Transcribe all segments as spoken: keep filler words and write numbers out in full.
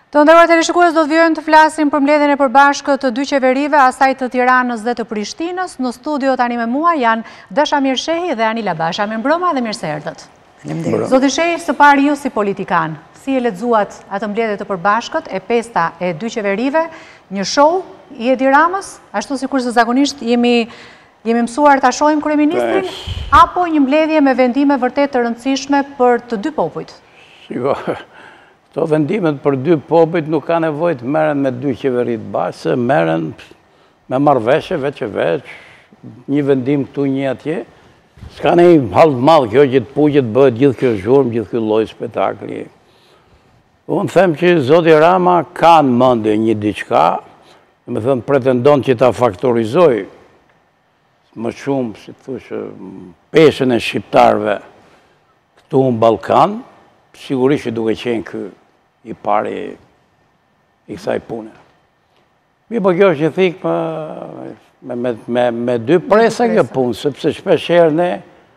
Të nderuar teleshikues, do të vijojmë të flasim për mbledhjen e përbashkët të dy qeverive, asaj të Tiranës dhe të Prishtinës. Në studio tani me mua janë Dashamir Shehi dhe Anila Basha. Mirëmbrëma dhe mirë se erdhët. Zoti Shehi, së pari ju si politikan, si e lexuat atë mbledhje të përbashkët e pesta e dy qeverive, një show i Edi Ramës, ashtu sikur se zakonisht jemi jemi mësuar ta shohim kryeministrin, apo një mbledhje me vendime vërtet të rëndësishme për të dy popujt? Shiko, këto vendimet për dy popujt nuk ka nevojë të merren me dy qeverit bashkë, se merren me marrëveshje veç e veç, një vendim këtu, një atje. S'ka ne hall të madh kjo që të puqet bëhet gjithë kjo zhurmë, gjithë ky lloj spektakli. Unë them që zoti Rama ka në mendje një diçka, me thënë pretendon që ta faktorizoj më shumë, si të thush, peshën e shqiptarëve këtu në Ballkan, sigurisht që duke qenë ky i pari i kësaj pune. Mi po kjo është që thik me, me, me, me dy presa kjo punë, sepse shpesh herë ne,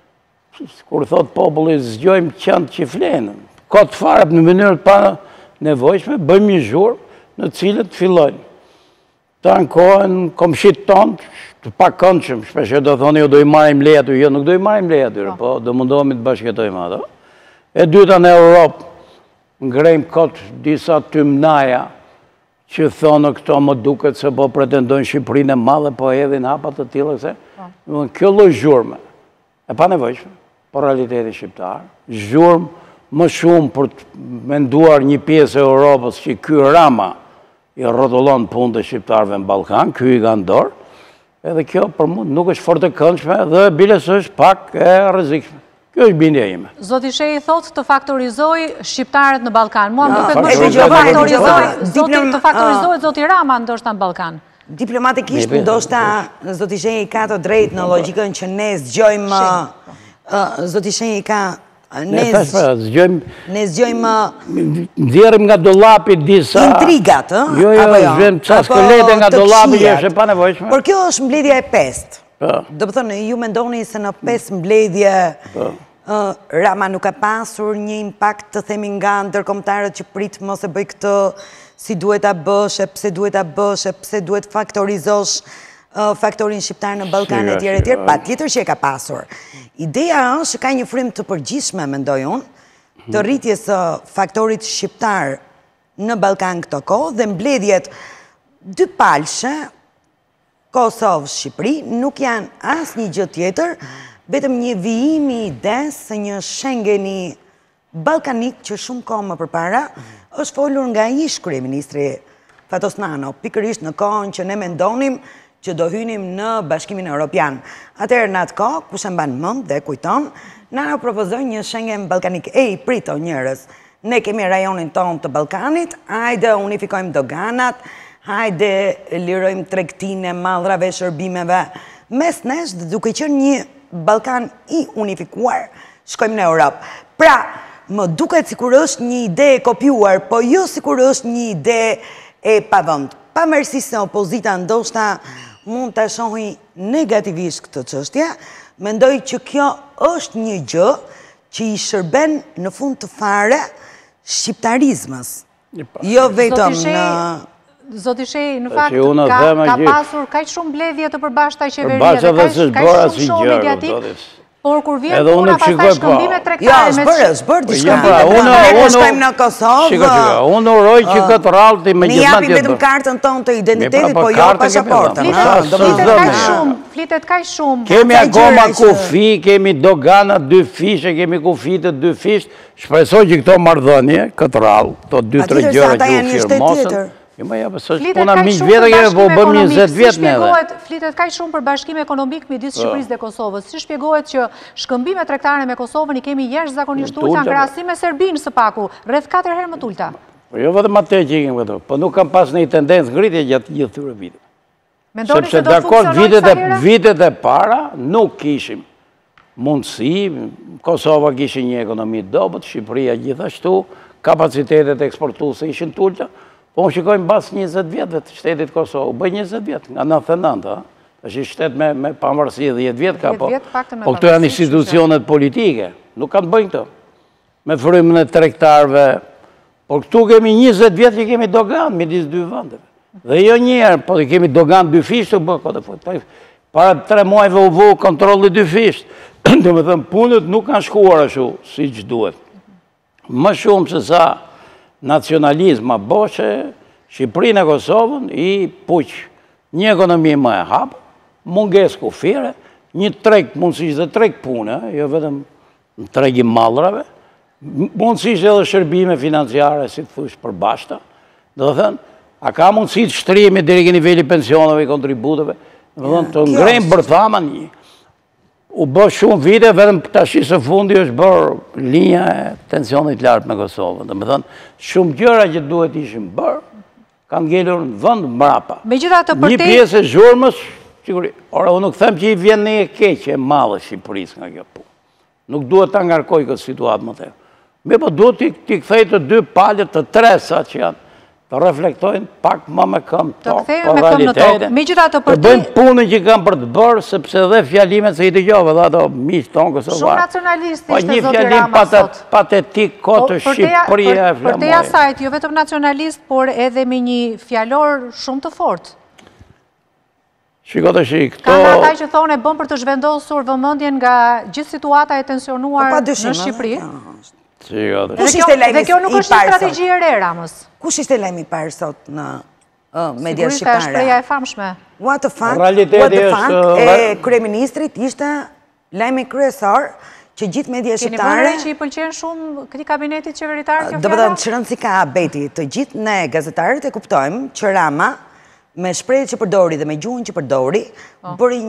kur thot populli, zgjojmë qëndë që flenë. Ka të fare në mënyrë pa nevojshme, bëjmë një zhurmë në cilët fillojnë. Ta në kohën komshit tonë, të pak këndshëm, shpesh herë do thoni, jo do i marim leja aty, jo nuk do i marim leja aty, po do mundohemi të bashkëjetojmë ato. E dyta në Europë, ngrejmë këtë disa tymnaja që thonë këto më duket se po pretendojnë Shqipërinë e madhe, po edhin hapat të tillë se. Kjo lloj zhurme, e pa nevojshme, por realiteti shqiptar, zhurmë më shumë për të menduar një pjesë e Europës që ky Rama i rrotullon punët e shqiptarëve në Ballkan, ky i ka në dorë, edhe kjo për mua nuk është fort e këndshme dhe biles është pak e rrezikshme. Kjo është bindja ime. Zoti Shehi thotë të faktorizoj shqiptarët në Ballkan. Mua më duket më e shumë dëgjova, të e dëgjova. faktorizoj zoti Diplom- të faktorizohet zoti Rama ndoshta në Ballkan. Diplomatikisht, ndoshta zoti Shehi ka të drejtë në logjikën që ne zgjojmë, ë, zoti Shehi ka Ne ne thash pra, zgjojmë, ne zgjojmë nxjerrim nga dollapi disa intrigat, ë? Jo, jo, apo zgjojmë ca Apo skelete nga të dollapi që këqijat. është e pa nevojshme. Por kjo është mbledhja e pestë. Po. Do të thënë, ju mendoni se në pesë mbledhje ë, Rama nuk ka pasur një impakt, të themi, nga ndërkombëtarët që prit mos e bëj këtë, si duhet ta bësh, e pse duhet ta bësh, e pse duhet faktorizosh ë, faktorin shqiptar në Ballkan e tjerë e tjerë, patjetër që e ka pasur. Ideja është që ka një frymë të përgjithshme, mendoj unë, të rritjes së faktorit shqiptar në Ballkan këto kohë dhe mbledhjet dy palshe, Kosovë, Shqipëri, nuk janë asnjë gjë tjetër, vetëm një vijim i ides se një Schengeni ballkanik që shumë kohë më përpara është folur nga ish kryeministri Fatosnano, pikërisht në kohën që ne mendonim që do hynim në Bashkimin Evropian. Atëherë në atë kohë, kush e mban mend dhe kujton, na propozoi një Schengen ballkanik. Ej, prito njerëz, ne kemi rajonin tonë të Ballkanit, hajde unifikojmë doganat, hajde lirojmë tregtinë e mallrave, shërbimeve mes nesh, dhe duke qenë një Ballkan i unifikuar, shkojmë në Europë. Pra, më duket sikur është një ide e kopjuar, po jo sikur është një ide e pavënd. Pavarësisht se opozita ndoshta mund ta shohë negativisht këtë çështje, mendoj që kjo është një gjë që i shërben në fund të fare shqiptarizmës. Jo vetëm në Zoti Shehi, në që fakt, unë ka, them ka gjithë. pasur kaq shumë mbledhje të përbashkëta qeverie Përbashkëta dhe dhe kaq s'është kaq bërë shumë asnjë show gjë, mediatik, zotit. por kur vjen Edhe unë puna nuk pastaj shikoj, po. shkëmbime Jo, tregtare është me bërë, është bërë diçka. Ja, pra, unë- Ne unë- shkojmë në Kosovë. Shiko, shiko, unë uroj që këtë rallë me Ne gjithmonë japim vetëm kartën tonë të identitetit, Mi, pra, po, po jo kartën kemi, pasaportën. po, ha, sa- do sa- më Flitet zonë, kaq ja. shumë, flitet kaq shumë. Kemi Sa akoma gjëra që- kufi, kemi dogana dy fishe, kemi kufi të dy fisht. Shpresoj që këto marrëdhënie, këtë rallë, këto dy tre Patjetër se gjëra ata që u janë një shtet firmosën. tjetër. Jo, më ja, po s'është Flitet puna kaq miq shumë vjetë, për kemi po bashkim bëm ekonomik. njëzet Si vjet neve. shpjegohet, flitet kaq shumë për bashkim ekonomik midis Shqipërisë dhe Kosovës. Si shpjegohet që shkëmbime tregtare me Kosovën i kemi jashtëzakonisht ulta në krahasim me Serbinë së paku, rreth katër herë më të ulta. Po jo vetëm atë që kemi këto, po nuk kam pas një tendencë ngritje gjatë gjithë këtyre viteve. Mendoni se Sepse do të dakord funksionojë vitet sa e herë? vitet e para nuk kishim mundësi, Kosova kishte një ekonomi dobët, Shqipëria gjithashtu, kapacitetet eksportuese ishin të ulta. Po unë shikojmë bas njëzet vjetëve të shtetit Kosovë, bëj njëzet vjetë, nga nëntëdhjetë e nëntë, është shtet me, me pavarësi dhe dhjetë vjetë ka, po, dhjetë vjet paktën me po këto janë institucionet politike, nuk kanë bëjnë këto. Me frymën e tregtarëve, Por këtu kemi njëzet vjetë që kemi dogan midis dy vëndeve. Dhe jo njerë, po kemi dogan dy fisht të bërë këtë fëtë. Para tre muajve u vu kontroli dy fisht. Dhe me thëmë, punët nuk kanë shkuar ashtu, si që duhet. Më shumë se sa nacionalizma boshe, Shqipërinë e Kosovën i puqë një ekonomi më e hapë, munges kufire, një treg mundësisht dhe treg pune, jo vetëm në treg i mallrave, mundësisht edhe shërbime financiare, si të thush për bashta, dhe dhe thënë, a ka mundësit shtrimi deri ke nivelli pensionave i kontributeve, dhe dhe të ngrejmë bërthama një. U bë shumë vite, vetëm tashi së fundi është bërë linja e tensionit lartë me Kosovën. Dhe me thënë, shumë gjëra që duhet ishim bërë, kanë ngellur në vënd mrapa. Një pjesë e zhurmës, siguri, ora, unë nuk them që i vjen në e keqe e madhe Shqipërisë nga kjo punë. Nuk duhet të ngarkoj këtë situatë më të. Me po duhet t'i kthej të dy palët të tre sa që janë, të reflektojnë pak më me këmë tokë, për realitetin, të bëjmë punën që kam për të bërë, sepse dhe fjalimet se i të gjove, dhe ato mishë tonë kësë Shumë nacionalist ishte një fjalim patetik kotë Shqipëria e flamojë. Për te asajt, jo vetëm nacionalist, por edhe me një fjallor shumë të fort. Shiko të shik, këto... Ka ata që thonë e bëm për të zhvendosur vëmendjen nga gjithë situata e tensionuar në Shqipëri. Dhe kjo nuk është një strategji e re, Ramës. Kush ishte lajmi i parë sot në media shqiptare? Sigurisht e shpreja e famshme. What the fuck? What the fuck? E kryeministrit ishte lajmi kryesor që gjithë media shqiptare... Keni vënë që i pëlqen shumë këtij kabinetit qeveritar kjo fjala? Do të thonë çrën si ka beti, të gjithë ne gazetarët e kuptojmë që Rama me shprehjet që përdori dhe me gjuhën që përdori bëri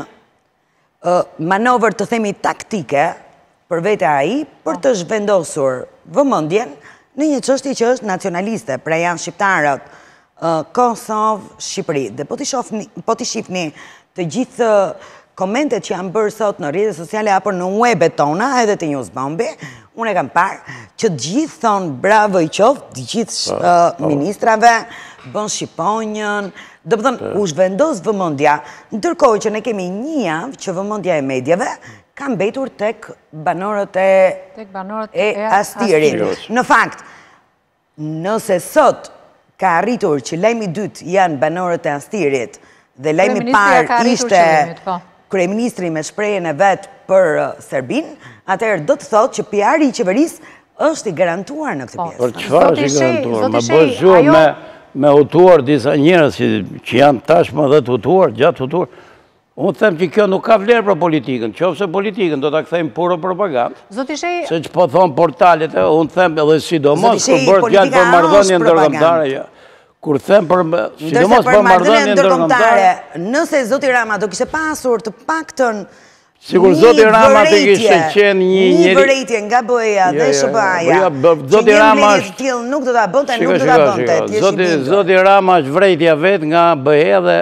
një manovër të themi taktike për vete ai për të zhvendosur vëmendjen në një çështje që është nacionaliste, pra janë shqiptarët, Kosovë, Shqipëri. Dhe po t'i shifni të gjithë komentet që janë bërë sot në rrjetet sociale apo në webet tona, edhe të Newsbombi, unë e kam parë që të gjithë thonë bravo i qoftë, të gjithë ministrave, bën shqiponjën, do të thonë u zhvendos vëmendja, ndërkohë që ne kemi një javë që vëmendja e medjave ka mbetur tek banorët e Astirit. Në fakt, nëse sot ka arritur që lajmi dytë janë banorët e Astirit dhe lajmi parë ishte kryeministri me shprehjen e vet për Serbin, atëherë do të thotë që P R-i i qeverisë është i garantuar në këtë pjesë. Për çfarë është i garantuar? Më bëj zhurmë me hutuar disa njerëz që janë tashmë dhe të hutuar, gjatë hutuar. Unë them që kjo nuk ka vlerë për politikën, qofse politikën do të kthejmë puro propagandë, se që po thonë portalet, unë them edhe sidomos, kur bërë gjallë për marrëdhënie ndërkombëtare, kur them për sidomos për marrëdhënie ndërkombëtare, nëse zoti Rama do kishte pasur të paktën sigur zoti Rama të kishte qenë një një vërejtje nga B E-ja dhe S B A-ja, që një mbledhje tillë nuk do ta bënte, nuk do ta bënte. Zoti Rama është vrejtja vet nga B E dhe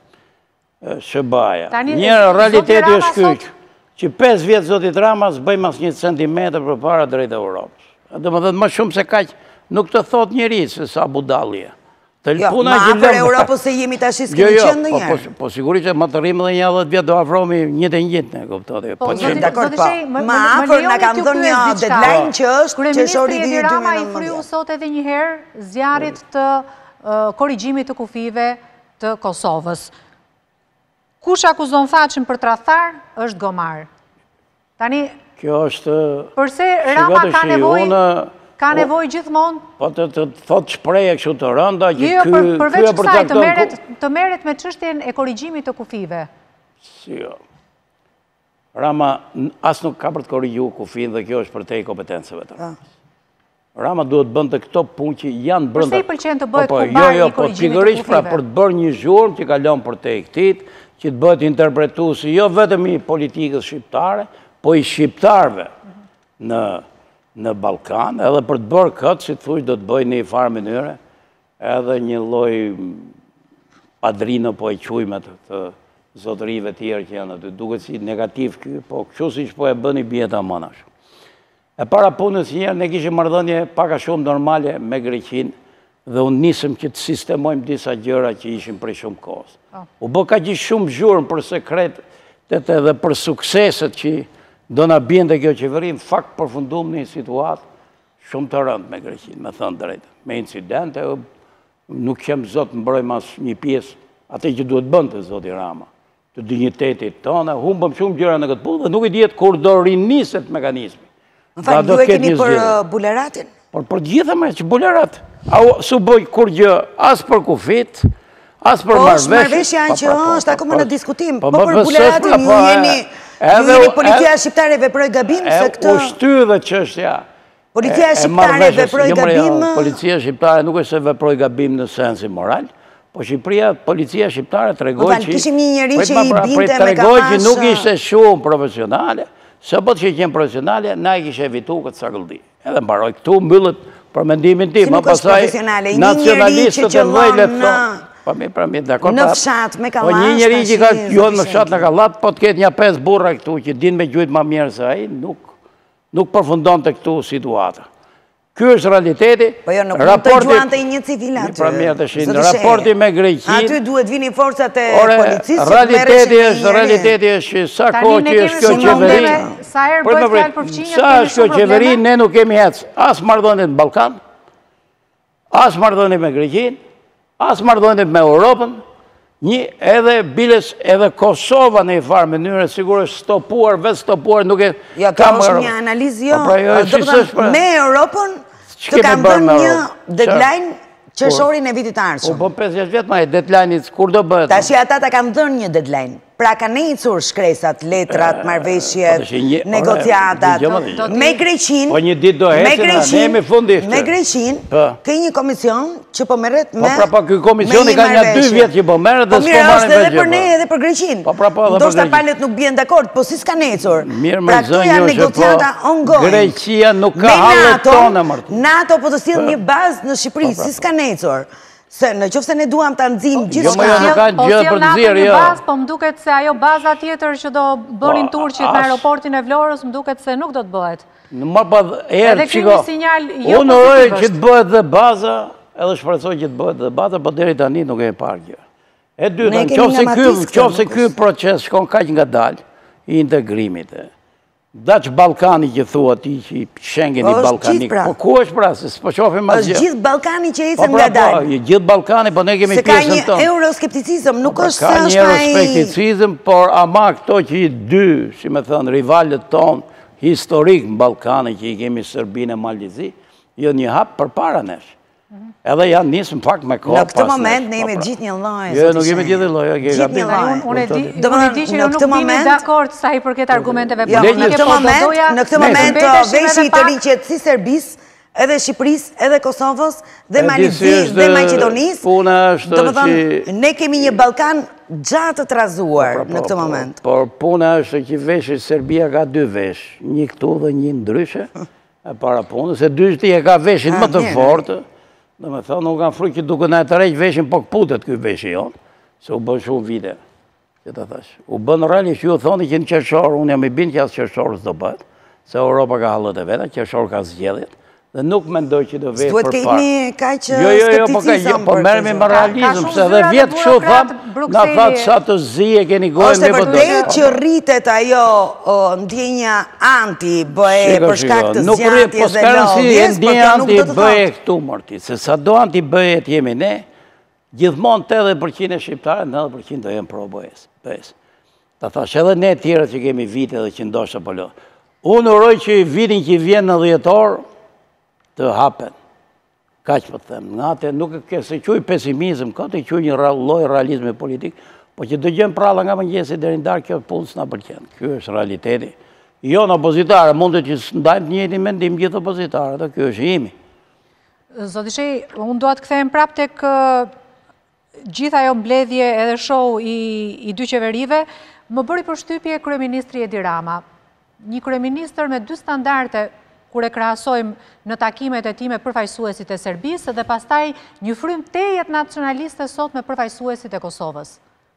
Shëbaja. Njërë realiteti është kyç, që pesë vjetë zotit Rama s'bëjmë as një centimetër për para drejt Europës. Dhe më dhe më shumë se kaq nuk të thot njëri se sa budalje. Ma afër Europës se jemi tash s'kemi qenë në njerë. Po sigurisht që më të rrimë dhe një dhjetë vjetë do afromi një të njëtë në kuptote. Ma afër në kam dhënë një deadline që është qershori viti dy mijë e nëntëmbëdhjetë. Rama i fryu sot edhe njëherë zjarit të korrigjimit të kufive të Kosovës. Kush akuzon faqin për tradhtar është Gomar. Tani, kjo është... Përse Rama ka nevojë ka nevojë gjithmonë... Po të thot shprehje kështu të rënda... Jo, përveç kësaj të merret me çështjen e korrigjimit të kufive. Si jo. Rama as nuk ka për të korrigjuar kufin dhe kjo është për te i kompetenceve të Ramës. Rama duhet bënte këto punë që janë brenda... Përse i pëlqen të bëhet kumbar i korrigjimit të kufive? Pra për të bërë një zhurmë që kalon për te i këtit, që të bëhet interpretuesi jo vetëm i politikës shqiptare, po i shqiptarve në Ballkan, edhe për të bërë këtë, si të thush, do të bëjë një farë mënyre, edhe një lloj padrino po e quajmë të zotërive tjerë që janë aty. Duket si negativ ky, po kështu siç po e bëni bie tamam ashtu. E para punës një herë ne kishim marrëdhënie pak a shumë normale me Greqinë, dhe unë nisëm që të sistemojmë disa gjëra që ishim prej shumë kohës. U bë ka gjithë shumë zhurmë për sekretet edhe për sukseset që do na bjente kjo qeveri, në fakt përfundum një situatë shumë të rëndë me Greqinë, me thënë drejtë. Me incidente, nuk qemë zotë më broj mas një pjesë, atë që duhet bëndë, zoti Rama, të dignitetit tonë, humbëm shumë gjëra në këtë punë, dhe nuk i djetë kur do riniset mekanizmi. Në falë, ju e keni për buleratin? Por për gjitha me që bulerat, su bëj kur gjë, as për kufit, as për marveshje. Po, marveshja që është akoma në diskutim, po për buleratin ju jeni, ju jeni policia shqiptare veproj gabim, se këtë... U shty dhe qështja. Policia shqiptare veproj gabim... Policia shqiptare nuk është se veproj gabim në sensi moral, po Shqipëria, policia shqiptare të regoj që... Kishim një njëri që i binte me kamash... që nuk ishte shumë profesionale, se po të që i qenë profesionale, na i kishe evitu këtë sakulldi. Edhe mbaroj këtu mbyllet për mendimin ti, ma pasaj nacionalistët e mëjlet thonë. Po mi pra mi, dakor, në fshat me kallash, po një njëri që ka gjuhën në fshat në kallat, po të ketë një pes burra këtu që din me gjujt ma mirë se aji, nuk përfundon të këtu situata. Ky është realiteti. Po jo, nuk mund të gjuan të i një civila aty. Pra mirë të shinë, raporti me Greqin... Aty duhet vini forcat e policisë... Realiteti është, realiteti është sa ko që është kjo qeveri... Sa erë bëjt fjallë për fqinjët, sa është kjo qeveri, ne nuk kemi hecë. As mardhonit në Balkan, as mardhonit me Greqin, as mardhonit me Europën, një edhe biles edhe Kosova në i farë mënyre, sigur është stopuar, vetë stopuar, nuk e... Ja, ka është një analizë, jo, me Europën, të kam bërë një deadline qërshorin e vitit arshëm. Po, po, pesëdhjetë vjetë ma e deadline-it, kur do bëhet? Ta shi ata ta kam dhënë një deadline. Pra ka nejcur shkresat, letrat, marveshjet, negociatat, me Greqin, me Greqin, me Greqin, ke një komision që po meret me... Po pra pa këj komisioni ka një dy vjetë që po meret dhe s'po marrin veqë. Po mirë është edhe për ne edhe për Greqin. Do shta palet nuk bjen dakord, po si s'ka nejcur. Pra këtu janë negociata ongoing. Greqia nuk ka halet tonë mërtu. NATO po të stil një bazë në Shqipëri, si s'ka nejcur. Se në qofë se ne duham të nëzim gjithë shka... Jo, nuk kanë gjë për të zirë, jo. Po më duket se ajo baza tjetër që do bërin Turqit në aeroportin e Vlorës, më duket se nuk do të bëhet. Në më për erë, qiko, unë ojë që të bëhet dhe baza, edhe shpresoj që të bëhet dhe baza, po deri tani nuk e parë gjë. E dyta, qofë se ky proces shkon kaq nga dalë, i integrimit e. Da që Balkani që thua ti që i Schengen i Balkanik, po ku është pra, se s'po qofim ma gjë. është gjithë Balkani që ecën nga dalë. Po, gjithë Balkani, po ne kemi pjesën tonë. Se ka një euroskepticizm, nuk është se është Ka një euroskepticizm, por ama këto që i dy, si me thënë, rivalet tonë, historik në Balkani që i kemi Serbinë e Maldizi, jo një hapë për para nesh. Edhe janë nisë në fakt me kohë pas nesh. Në këtë moment ne jemi gjithë një lojë. Jo, nuk jemi gjithë lojë. Gjithë një lojë. Unë e di që ju nuk bini dakord sa i përket argumenteve politike. Në këtë moment veshi i të rinqet si Serbis, edhe Shqipëris, edhe Kosovës, dhe Malizi, dhe Macedonis. Do më thonë, ne kemi një Balkan gjatë të razuar në këtë moment. Por puna është që veshi Serbia ka dy vesh, një këtu dhe një ndryshe, e para punë, se dy shti e ka veshin më të fortë. Dhe me thonë, nuk kanë frujë që duke në e të rejqë veshin, po këputet këj veshi jonë, se u bën shumë vite, që të thash. U bën realisht, ju thoni që në qërshorë, unë jam i binë që asë qërshorë s'do bëhet, se Europa ka halët e veta, qërshorë ka zgjedhjet, dhe nuk mendoj që do vejtë për parë. S'duhet kejtni kaq skepticizm. Po mermi me realizm, se dhe vjetë këshu thamë, na fatë sa të zi e keni gojnë me pëtë. Është vërtet që rritet ajo ndjenja anti-bëhe për shkak të zjatjes dhe lodhjes, për kjo nuk do të bëhe këtu mërti, se sa do anti-bëhe të jemi ne, gjithmonë tetëdhjetë përqind e shqiptare, nëntëdhjetë përqind do jenë pro-bëhes. Ta thash edhe ne tjere që kemi vite dhe që ndoshtë për lo. Unë uroj që vitin që vjen në dhjetor, të hapen. Ka që për të themë. Nga te nuk e se quj pesimizm, ka të quj një loj realizmi politik, po që dë gjemë pralla nga mëngjesi dhe rindarë kjo punë së në përqenë. Kjo është realiteti. Jo në opozitarë, mundet që së ndajmë njëti mendim gjithë opozitarë, dhe kjo është imi. Zotishej, unë do të këthejmë prap të kë gjitha jo mbledhje edhe show i dy qeverive, më bëri për shtypje kryeministri Edi Rama. Një kryeministër me dy standarte kur e krahasojmë në takimet e tij me përfaqësuesit e Serbisë dhe pastaj një frym tejet nacionaliste sot me përfaqësuesit e Kosovës.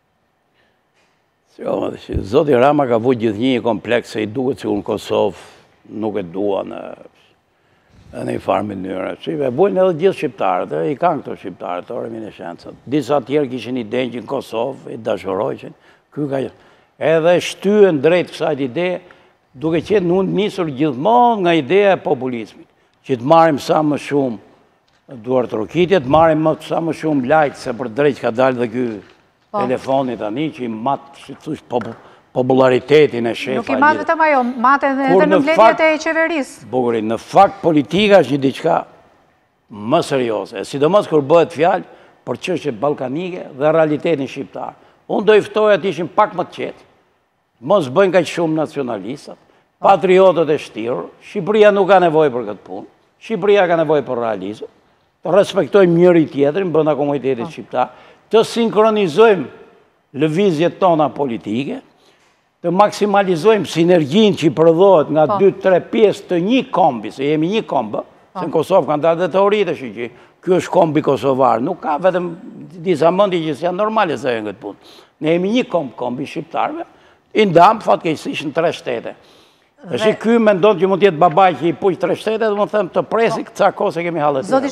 Zoti Rama ka vu gjithnjë një kompleks se i duket si unë Kosovë nuk e dua në në një farë mënyrë. E bujnë edhe gjithë shqiptarët, i kanë këto shqiptarët, të reminiscencët. Disa tjerë kishin i denjë në Kosovë, i dashurojqen, edhe shtyen drejt kësajt ide, duke qenë unë njësur gjithmonë nga ideja e populizmit. që të marim sa më shumë duart rokitje, të marim sa më shumë lajtë, se për drejt ka dalë dhe ky telefonit tani, që i matë, që të thush, popularitetin e shefa. Nuk i matë vetëm ajo, matë edhe në mbledhjet e qeverisë. Bukurin, në fakt politika është një diçka më seriose, sidomos kur bëhet fjalë për çështje ballkanike dhe realitetin shqiptar. Unë do i ftoja të ishin pak më të qetë, mos bëjnë kaq shumë nacionalistat, patriotët e shtirur, Shqipëria nuk ka nevojë për këtë punë, Shqipëria ka nevojë për realizëm, të respektojmë njëri tjetrin brenda komunitetit shqiptar, të sinkronizojmë lëvizjet tona politike, të maksimalizojmë sinergjinë që i prodhohet nga dy tre pjesë të një kombi, se jemi një kombë, se në Kosovë kanë dalë dhe teoritë që që kjo është kombi kosovar, nuk ka vetëm disa mendje që janë normale se janë këtë punë. Ne jemi një komb, kombi shqiptarëve, i ndam fatkeqësisht në tre shtete. Tash ky mendon që mund të jetë babai që i puq tre shtete, do të them të presi ca kohë se kemi hallet.